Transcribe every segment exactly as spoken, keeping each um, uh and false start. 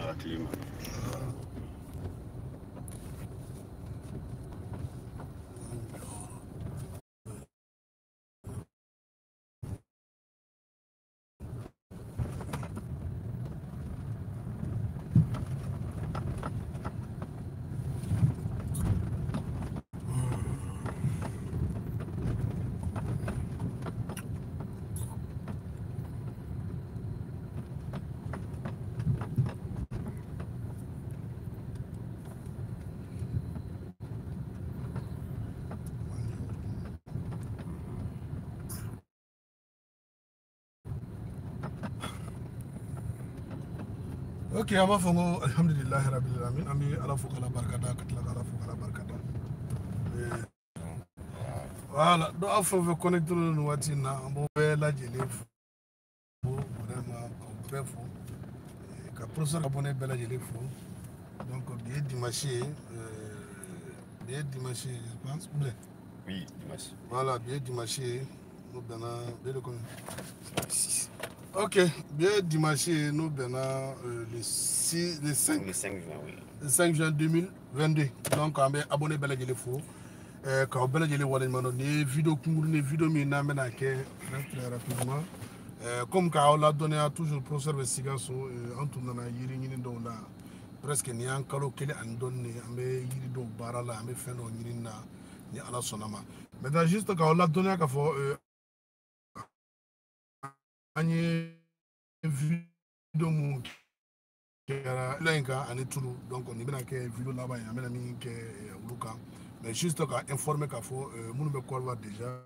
la clim. Ok, on va faire alhamdulillah rabbil alamin. Ami ala fukala barkada katla ala fukala barkada. Voilà, donc on fait connecter nous watina, on va la jeli vraiment on peut fou. Ka professeur abonné bela jeli fou. Donc bien dimanche euh bien dimanche je pense. Oui, dimanche. Voilà, bien dimanche nous donnons bien le connaître. six. Ok, bien dimanche, nous donnons euh, le, six, le, cinq, le cinq juin, oui. Le cinq juin deux mille vingt-deux. Donc, on va abonner à la Fou. Quand on va abonner à la vidéo, les vidéos, mais on va très rapidement. Comme on a donné à toujours le professeur Vesigaso, en tout cas, il y a presque ni un calo qui est en donné, on a yiri do barala, on a fait nos yirina, ni ala sonama. Maintenant, juste quand on a donné à Kafo, on a vidéo mu kɛra la in kan ani tulu donc nin bɛna kɛ vidéo laban ye an bɛna min kɛ olu kan mais juste ka informer k'a fɔ minnu bɛ Côte d'Ivoire déjà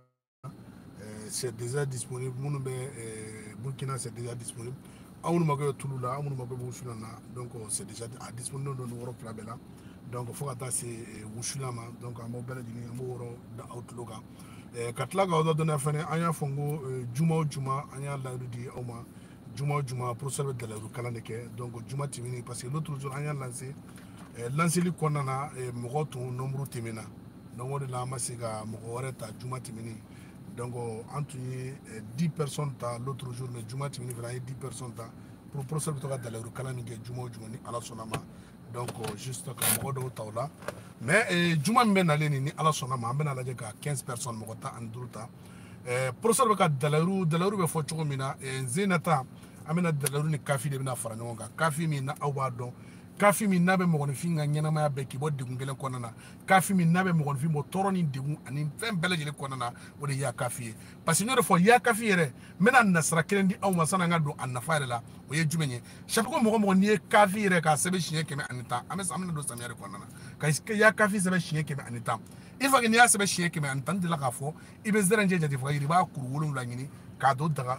c'est déjà disponible minnu bɛ Burkina c'est déjà disponible an minnu mako bɛ tulu la an minnu mako bɛ wusula na donc c'est déjà a disponible don yɔrɔ fila bɛɛ la donc fo ka taa se wusula ma donc an b'o bɛɛ lajɛlen an b'o yɔrɔ da aw tulo kan ka tila ka aw dɔnniya fɛnɛ an y'a fɔ n ko juma o juma an y'a layidu di aw ma Juma Juma professeur bɛ Dalayiru kalan de kɛ donc Juma tɛmɛnen parce que l'autre jour an y'a lancé lanceli kɔnɔna na mɔgɔ tun nombre tɛmɛna donc o de la an ma se ka mɔgɔ wɛrɛ ta Juma tɛmɛnen donc an tun ye dix personnes ta l'autre jour mais Juma tɛmɛnen fana an ye dix personnes ta pour professeur bɛ to ka Dalayiru kalan min kɛ Juma o Juma ni Ala sɔnna ma donc juste ka mɔgɔ dɔw ta o la mais Juma min bɛ nalen nin ni Ala sɔnna ma an bɛna lajɛ ka quinze personnes mɔgɔ tan ani duuru ta professeur bɛ ka Dalayiru Dalayiru bɛ fɔ cogo min na Zenata an bɛna Dalayiru ni kafi de bɛna fara ɲɔgɔn kan kafi min na aw b'a dɔn kafi min n'a bɛ mɔgɔninfin ka ɲɛnamaya bɛɛ k'i bɔ degun kelen kɔnɔna na kafi min n'a bɛ mɔgɔninfin bɔ tɔɔrɔ ni degun ani fɛn bɛɛ lajɛlen kɔnɔna na o de ye ya kafi ye parce que n y'o de fɔ ya kafi yɛrɛ n bɛna nasira kelen di aw ma sanni an ka don a nafa yɛrɛ la o ye jumɛn ye chaque fois mɔgɔ mɔgɔ n'i ye kafi yɛrɛ k'a sɛbɛn siɲɛ kɛmɛ ani tan an bɛ an bɛna don samiya de kɔnɔna na ka ya kafi sɛbɛn siɲɛ kɛmɛ ani tan il faut que n'i y'a sɛbɛn siɲɛ kɛmɛ ani tan n delila k'a fɔ i bɛ zɛrɛnjɛ jate faga yiri i b'a kuru wolonwula ɲini k'a don daga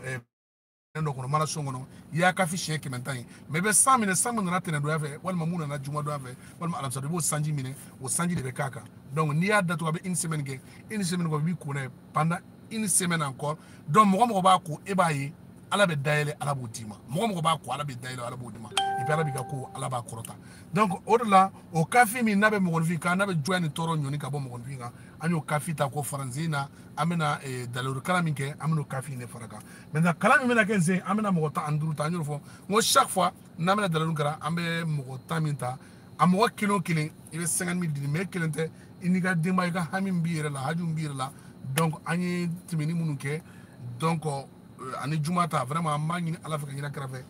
dɔ kɔnɔ mana son kɔnɔ i y'a kafi siɲɛ kɛmɛ tan ye mais i bɛ san minɛ san min nana tɛnɛndonya fɛ walima mun nana jumadonya fɛ walima alamisa i b'o sanji minɛ o sanji de bɛ k'a kan donc n'i y'a datugu a bɛ une semaine kɛ une semaine kɔ i b'i ko n'a ye pendant une semaine encore donc mɔgɔ mɔgɔ b'a ko e b'a ye ala bɛ dayɛlɛ ala b'o d'i ma mɔgɔ mɔgɔ b'a ko ala bɛ dayɛlɛ ala b'o d'i ma et puis ala b'i ka ko ala b'a kɔrɔta donc o de la o kafi min n'a bɛ mɔgɔninfin kan n'a bɛ jɔnya ni tɔɔrɔ ɲɔni ka bɔ mɔgɔninfin kan an y'o kafi ta ko faransi na an bɛna Dalayiru kalan min kɛ an bɛna o kafi de fara kan maintenant kalan min bɛna kɛ sen an bɛna mɔgɔ tan ani duuru ta an y'o fɔ n ko chaque fois n'an bɛna Dalayiru kalan an bɛ mɔgɔ tan min ta a mɔgɔ kelen o kelen i bɛ cinquante mille di mais kelen tɛ i n'i ka denbaya i ka hami min b'i yɛrɛ la haju min b'i yɛrɛ la donc an ye tɛmɛni minnu kɛ donc ani Juma ta vraiment an b'a ɲini ala fɛ ka ɲina kɛrɛfɛ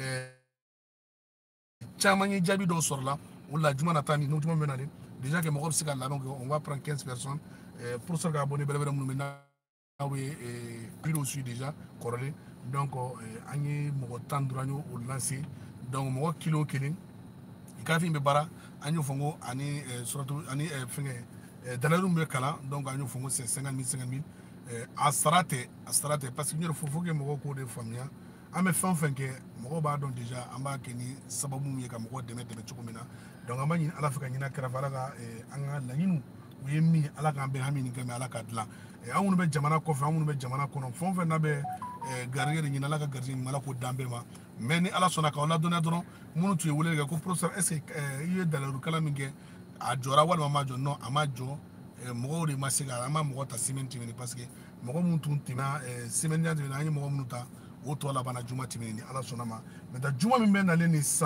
caman ye jaabi dɔw sɔrɔ la o la Juma nata ni Juma bɛ nalen déjà que mɔgɔ bɛ se ka labɛn kɛ on va prendre quinze personnes professeur ka abonné bɛrɛ bɛrɛ minnu bɛ n'aw ye vidéo suit déjà kɔrɔlen donc an ye mɔgɔ tan duuru an y'o lancé donc mɔgɔ kelen o kelen kafi bɛ baara an y'o fɔ n ko ani suratu ani fɛngɛ Dalayiru bɛ kalan donc an y'o fɔ n ko c'est cinquante mille cinquante mille a sara tɛ a sara tɛ parce que n yɛrɛ fɔ fo que mɔgɔw k'o de faamuya an bɛ fɛn o fɛn kɛ mɔgɔw b'a dɔn déjà an b'a kɛ ni sababu min ye ka mɔgɔw dɛmɛ dɛmɛ cogo min na donc an b'a ɲini ala fɛ ka ɲina kɛrɛfɛ ala ka an ka laɲiniw u ye min ye ala k'an bɛn hami nin kɛ mɛ ala k'a dilan an minnu bɛ jamana kɔfɛ an minnu bɛ jamana kɔnɔ fɛn o fɛn n'a bɛ garijɛgɛ de ɲini ala ka garijɛgɛ ɲuman ala k'o dan bɛɛ ma mais ni ala sɔnna k'aw ladɔnniya dɔrɔn minnu tun ye weleli kɛ ko professeur est ce que i ye Dalayiru kalan min kɛ a jɔra walima a ma jɔ non a ma jɔ mɔgɔw de ma se ka an ma mɔgɔ ta semaine tɛmɛnen parce que mɔgɔ minnu tun tɛmɛna semaine tɛmɛnen an ye mɔgɔ minnu ta o tɔ labanna Juma tɛmɛnen ni ala sɔnna ma maintenant Juma min bɛ nalen ni sisan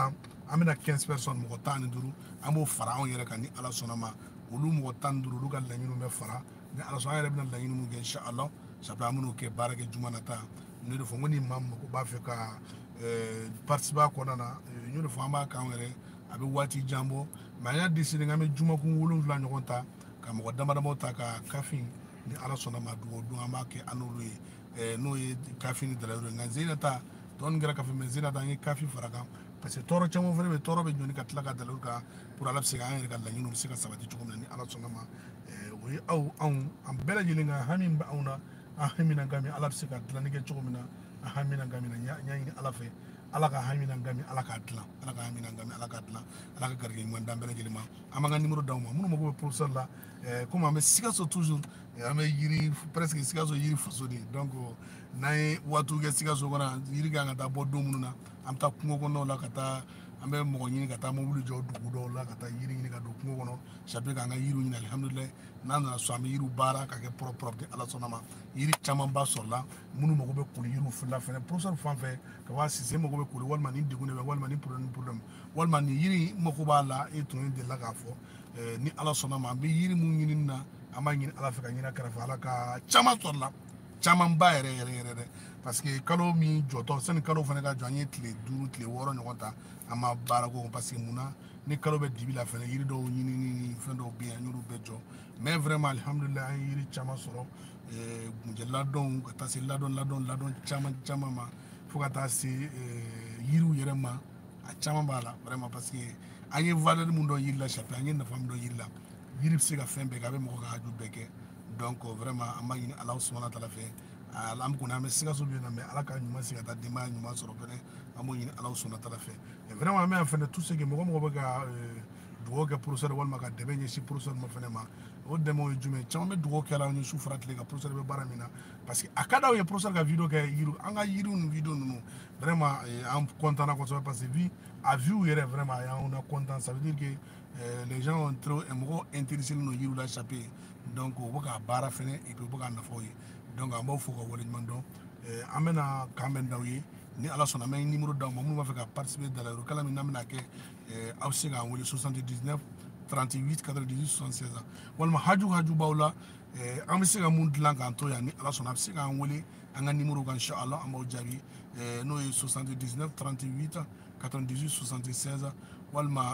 an bɛna quinze personnes mɔgɔ tan ni duuru an b'o fara anw yɛrɛ kan ni ala sɔnna ma olu mɔgɔ tan ni duuru olu ka laɲiniw bɛ fara ni ala sɔnna an yɛrɛ bɛna laɲini min kɛ inshallah sabu an bɛn'o kɛ baara kɛ juma nata ne de fɔ n ko ni maa min mako b'a fɛ ka participer a kɔnɔna na n y'o de fɔ an b'a k'an yɛrɛ a bɛ waati jan bɔ mɛ an y'a décidé k'an bɛ jumakun wolonwula ɲɔgɔn ta ka mɔgɔ dama damaw ta ka kafin ni ala sɔnna ma dugawu don an b'a kɛ an n'olu ye n'o ye kafin ni dalayɔrɔ ye nka zenata tɔ nin kɛra kafin mɛ zenata an ye kafin fara kan parce que tɔɔrɔ caman fana bɛ tɔɔrɔ bɛ ɲɔni ka tila ka dalayɔrɔ kan pour ala bɛ se ka an yɛrɛ ka laɲiniw bɛ se ka sabati cogo min na ni ala sɔnna ma o ye aw anw an bɛɛ lajɛlen ka hami bɛ anw na an hamina gami ala bɛ se ka dilanni kɛ cogo min na an hamina gami na n y'a ɲini ala fɛ ala ka hamina gami ala k'a dilan ala ka hamina gami ala k'a dilan ala ka garijɛgɛ ɲuman d'an bɛɛ lajɛlen ma an b'an ka numéro d'aw ma minnu mago bɛ professeur la komi an bɛ Sikaso toujours an bɛ yiri presque Sikaso yiri faso de donc n'an ye waatiw kɛ Sikaso kɔnɔ yiri kan ka taa bɔ don minnu na an bɛ taa kungo kɔnɔnaw la ka taa an bɛ mɔgɔ ɲini ka taa mobili jɔ dugu dɔw la ka taa yiri ɲini ka don kungo kɔnɔ chapeau k'an ka yiriw ɲini alihamudulilayi n'an nana so an bɛ yiriw baara ka kɛ propre propre ala sɔnna ma yiri camanba sɔrɔla minnu mago bɛ koli yiriw fila fɛnɛ professeur fan fɛ ka b'a sise mago bɛ koli walima ni degun de bɛ walima ni problème ni problème walima ni yiri mago b'a la e tun ye delila k'a fɔ ni ala sɔnna ma an bɛ yiri mun ɲini na an b'a ɲini ala fɛ ka ɲini kɛrɛfɛ ala ka caman sɔrɔla camanba yɛrɛ yɛrɛ yɛrɛ dɛ parce que kalo min jɔtɔ sani kalo fana ka jɔ an ye tile duuru tile wɔɔrɔ ɲɔgɔn ta an ma baara ko parce que munna ni kalo bɛ dibi la fɛnɛ yiri dɔw ɲini ni fɛn dɔw bɛ yen an y'olu bɛɛ jɔ mais vraiment alhamdulilayi an ye yiri caman sɔrɔ gunjɛ ladɔnw ka taa se ladɔn ladɔn ladɔn caman caman ma fo ka taa se yiriw yɛrɛ ma a caman b'a la vraiment parce que an ye valeur mun dɔn yiri la chapeau an ye nafa mun dɔn yiri la yiri bɛ se ka fɛn bɛɛ kɛ a bɛ mɔgɔ ka haju bɛɛ kɛ donc vraiment an b'a ɲini ala subahana wataala fɛ an kɔni an bɛ Sikaso bi na mais ala ka ɲuman se ka taa denbaya ɲuman sɔrɔ fɛnɛ an b'o ɲini ala subahana wataala fɛ vraiment an bɛ yan fɛnɛ tout ce que mɔgɔ mɔgɔ bɛ ka dugawu kɛ professeur walima ka dɛmɛ ɲɛsin professeur ma fɛnɛ ma o dɛmɛw ye jumɛn caman bɛ dugawu kɛ la ni su fara tile kan professeur bɛ baara min na parce que a ka d'aw ye professeur ka vidéo kɛ yiriw an ka yiriw ni vidéo ninnu vraiment an content na kosɛbɛ parce que vi a view yɛrɛ vraiment a y'anw na content ça veut dire que les gens ont trop mɔgɔ intéressé no yiriw la chapeau donc u bɛ ka baara fɛnɛ et puis u bɛ ka nafaw ye donc an b'aw fo ka waleɲuman dɔn an bɛna kan bɛn d'aw ye ni ala sɔnna an bɛ numéro d'aw ma minnu b'a fɛ ka participer dalayɔrɔ kalan min n'an bɛna kɛ aw bɛ se k'an wele soixante-dix-neuf trente-huit quatre-vingt-dix-huit soixante-seize walima haju haju b'aw la an bɛ se ka mun dilan k'an to yan ni ala sɔnna a bɛ se k'an wele an ka numéro kan inshallah an b'aw jaabi n'o ye soixante-dix-neuf trente-huit quatre-vingt-dix-huit soixante-seize walima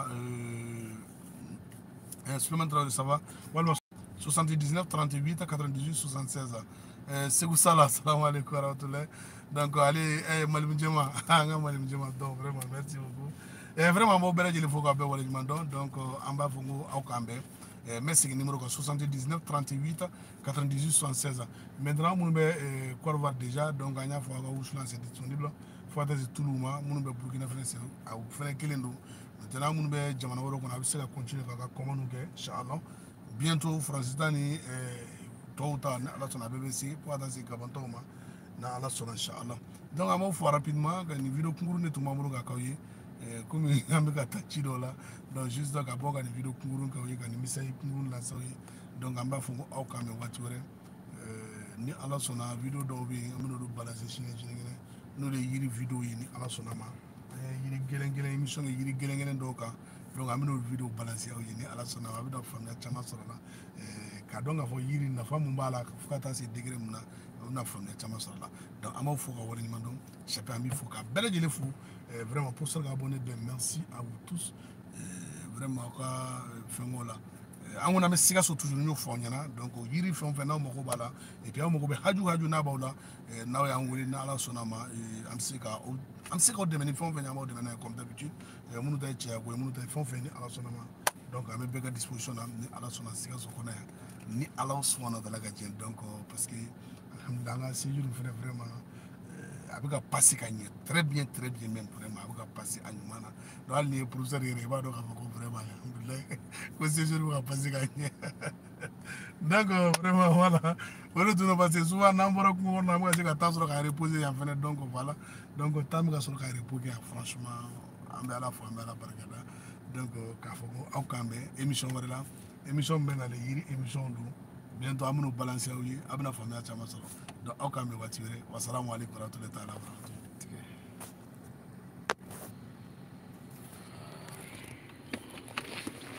supplémentaire ça va walima soixante-dix-neuf trente-huit quatre-vingt-dix-huit soixante-seize Segu Sala salam alaikum wa rahmatullahi donc allez Malim Jema an ka Malim Jema donc vraiment merci beaucoup et vraiment mo bɛɛ lajɛlen fo ka bɛɛ waleɲuman dɔn donc an b'a fɔ ko aw k'an bɛɛ n bɛ segin numéro kan soixante-dix-neuf trente-huit quatre-vingt-dix-huit soixante-seize maintenant minnu bɛ Côte d'Ivoire déjà donc an y'a fɔ aw ka wusulan c'est disponible fo ka taa se Tulu ma minnu bɛ Burkina fɛnɛ c'est aw fɛnɛ kelen don maintenant minnu bɛ jamana wɛrɛw kɔnɔ a bɛ se ka continuer k'a ka commande kɛ inchallah bientôt Francis ta ni tɔw ta ni ala sɔnna a bɛɛ bɛ se fo ka taa se Gabon tɔw ma na ala sɔnna inchallah donc an b'aw fo rapidement ka nin vidéo kunkurun de tun b'an bolo ka k'aw ye komi an bɛ ka taa ci dɔw la donc juste ka bɔ ka nin vidéo kunkurun k'aw ye ka nin misayi kunkurun lase aw ye donc an b'a fɔ ko aw k'an mɛn waati wɛrɛ ni ala sɔnna vidéo dɔw bɛ yen an bɛ n'olu balancer siɲɛ siɲɛ kelen n'o de ye yiri vidéo ye ni ala sɔnna ma an ye yiri gɛlɛn gɛlɛn émission kɛ yiri gɛlɛn gɛlɛn dɔw kan donc an bɛ n'olu vidéo balancer aw ye ni ala sɔnna ma a bɛ na faamuya caman sɔrɔ a la k'a dɔn k'a fɔ yiri nafa mun b'a la fo ka taa se degré mun na a bɛna faamuya caman sɔrɔ a la donc an b'aw fo ka waleɲuman dɔn chapeau an b'i fo ka bɛɛ lajɛlen fo vraiment professeur ka abonné bɛɛ merci à vous tous vraiment aw ka fɛnkɛw la an kɔni an bɛ Sikaso toujours n y'o fɔ aw ɲɛna donc yiri fɛn o fɛn n'aw mago b'a la et puis aw mago bɛ haju haju n'a b'aw la n'aw y'an wele ni ala sɔnna ma an bɛ se ka an bɛ se k'aw dɛmɛ ni fɛn o fɛn ye an b'aw dɛmɛ n'a ye comme d'habitude minnu ta ye cɛyako ye minnu ta ye fɛn o fɛn ni ala sɔnna ma donc an bɛ bɛɛ ka disposition na ni ala sɔnna Sikaso kɔnɔ yan ni ala subahana wataala ka jɛ donc parce que alhamdulilah an ka séjour fɛnɛ vraiment a bɛ ka passer ka ɲɛ très bien très bien même vraiment a bɛ ka passer a ɲuman na donc hali ni ye professeur yɛrɛ i b'a dɔn k'a fɔ ko vraiment alhamdulilah ko séjour bɛ ka passer ka ɲɛ donc vraiment voilà o de tun don parce que souvent n'an bɔra kungo kɔnɔ an bɛ ka se ka temps sɔrɔ ka reposer yan fɛnɛ donc voilà donc temps bɛ ka sɔrɔ ka repos kɛ yan franchement an bɛ ala fo an bɛ ala barikada donc k'a fɔ ko aw k'an bɛn émission wɛrɛ la émission bɛ nalen yiri émission don bientôt an bɛn'o balancer aw ye a bɛna faamuya caman sɔrɔ donc aw k'an bɛn waati wɛrɛ wasalamu aleykum warahmatulahi taala wabarakatuh